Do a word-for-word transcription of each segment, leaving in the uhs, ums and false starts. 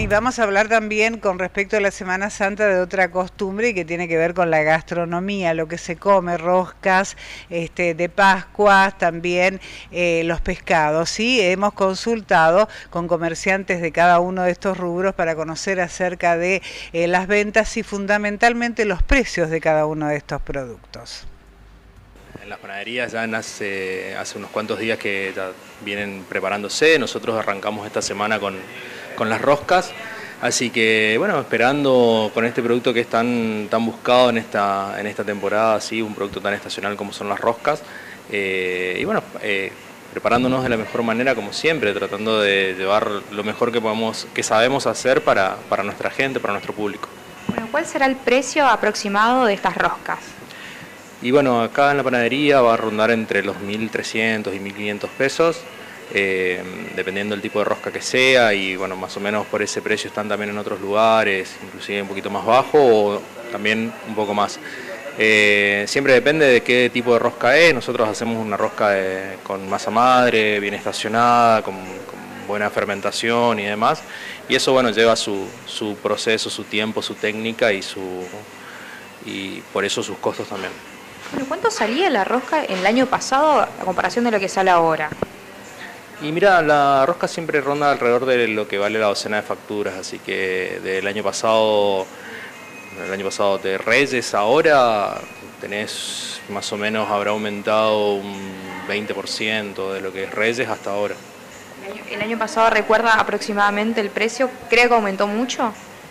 y vamos a hablar también con respecto a la Semana Santa de otra costumbre que tiene que ver con la gastronomía, lo que se come, roscas este, de Pascua, también eh, los pescados. ¿Sí? Hemos consultado con comerciantes de cada uno de estos rubros para conocer acerca de eh, las ventas y fundamentalmente los precios de cada uno de estos productos. En las panaderías ya hace, hace unos cuantos días que ya vienen preparándose. Nosotros arrancamos esta semana con, con las roscas, así que bueno, esperando con este producto que es tan, tan buscado en esta, en esta temporada, así, un producto tan estacional como son las roscas, eh, y bueno, eh, preparándonos de la mejor manera como siempre, tratando de llevar lo mejor que podamos, que sabemos hacer para, para nuestra gente, para nuestro público. Bueno, ¿cuál será el precio aproximado de estas roscas? Y bueno, acá en la panadería va a rondar entre los mil trescientos y mil quinientos pesos, eh, dependiendo del tipo de rosca que sea, y bueno, más o menos por ese precio están también en otros lugares, inclusive un poquito más bajo o también un poco más. Eh, siempre depende de qué tipo de rosca es. Nosotros hacemos una rosca de, con masa madre, bien estacionada, con, con buena fermentación y demás, y eso bueno, lleva su, su proceso, su tiempo, su técnica y, su, y por eso sus costos también. Bueno, ¿cuánto salía la rosca en el año pasado a comparación de lo que sale ahora? Y mira, la rosca siempre ronda alrededor de lo que vale la docena de facturas, así que del año pasado, el año pasado de Reyes ahora tenés más o menos, habrá aumentado un veinte por ciento de lo que es Reyes hasta ahora. ¿El año, el año pasado recuerda aproximadamente el precio? ¿Cree que aumentó mucho?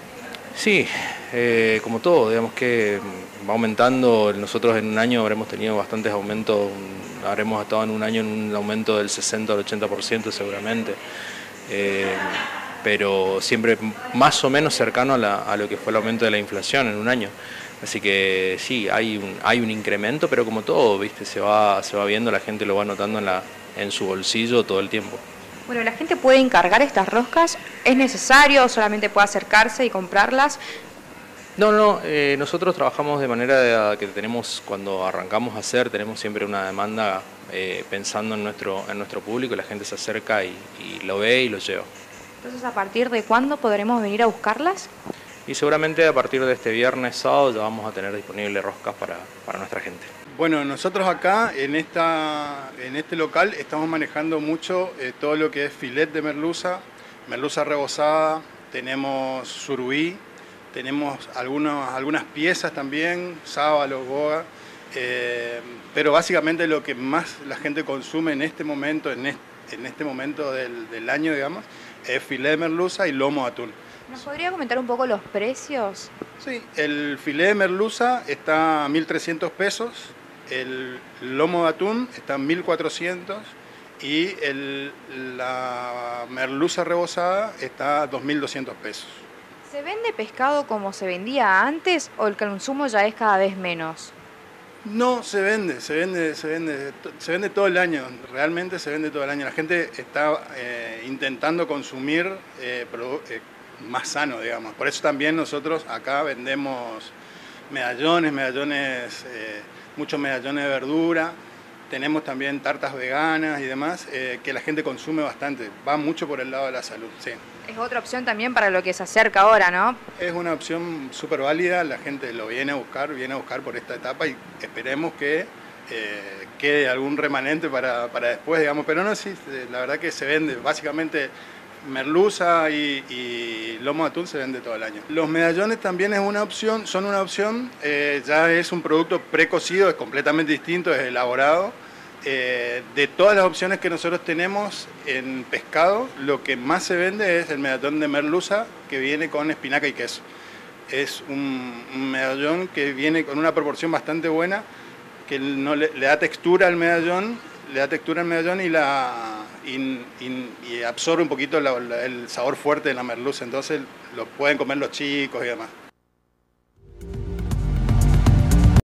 Sí, eh, como todo, digamos que va aumentando. Nosotros en un año habremos tenido bastantes aumentos, habremos estado en un año en un aumento del sesenta al ochenta por ciento seguramente, eh, pero siempre más o menos cercano a, la, a lo que fue el aumento de la inflación en un año. Así que sí, hay un, hay un incremento, pero como todo, ¿viste? Se va, se va viendo, la gente lo va notando en, la, en su bolsillo todo el tiempo. Bueno, ¿la gente puede encargar estas roscas? ¿Es necesario o solamente puede acercarse y comprarlas? No, no, eh, nosotros trabajamos de manera de que tenemos, cuando arrancamos a hacer, tenemos siempre una demanda eh, pensando en nuestro, en nuestro público, la gente se acerca y, y lo ve y lo lleva. Entonces, ¿a partir de cuándo podremos venir a buscarlas? Y seguramente a partir de este viernes, sábado, ya vamos a tener disponibles roscas para, para nuestra gente. Bueno, nosotros acá en, esta, en este local estamos manejando mucho eh, todo lo que es filet de merluza, merluza rebozada, tenemos surubí, tenemos algunos, algunas piezas también, sábalo, boga, eh, pero básicamente lo que más la gente consume en este momento, en este, en este momento del, del año, digamos, es filet de merluza y lomo de atún. ¿Nos podría comentar un poco los precios? Sí, el filet de merluza está a mil trescientos pesos, el lomo de atún está en mil cuatrocientos y el, la merluza rebozada está a dos mil doscientos pesos. ¿Se vende pescado como se vendía antes o el consumo ya es cada vez menos? No, se vende, se vende, se vende, se vende todo el año, realmente se vende todo el año. La gente está eh, intentando consumir eh, eh, más sano, digamos. Por eso también nosotros acá vendemos medallones, medallones, eh, muchos medallones de verdura. Tenemos también tartas veganas y demás, eh, que la gente consume bastante. Va mucho por el lado de la salud, sí. Es otra opción también para lo que se acerca ahora, ¿no? Es una opción súper válida, la gente lo viene a buscar, viene a buscar por esta etapa y esperemos que eh, quede algún remanente para, para después, digamos. Pero no, sí, la verdad que se vende, básicamente merluza y, y lomo de atún se vende todo el año. Los medallones también es una opción, son una opción, eh, ya es un producto precocido, es completamente distinto, es elaborado. Eh, de todas las opciones que nosotros tenemos en pescado, lo que más se vende es el medallón de merluza que viene con espinaca y queso. Es un, un medallón que viene con una proporción bastante buena, que no le, le da textura al medallón, le da textura al medallón y, la, y, y, y absorbe un poquito la, la, el sabor fuerte de la merluza, entonces lo pueden comer los chicos y demás.